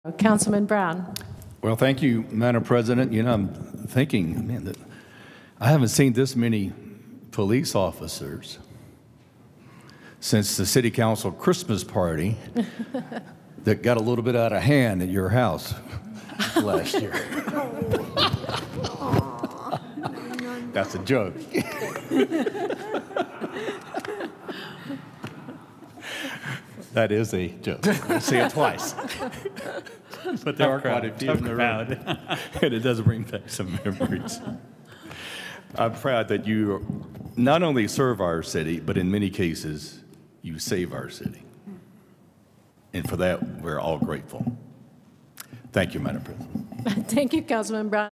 Councilman Brown. Well, thank you, Madam President. You know, I'm thinking, man, that I haven't seen this many police officers since the City Council Christmas party that got a little bit out of hand at your house last year. That's a joke. That is a joke. I'll say it twice. But there are quite a few in the room. And it does bring back some memories. I'm proud that you not only serve our city, but in many cases, you save our city. And for that, we're all grateful. Thank you, Madam President. Thank you, Councilman Brown.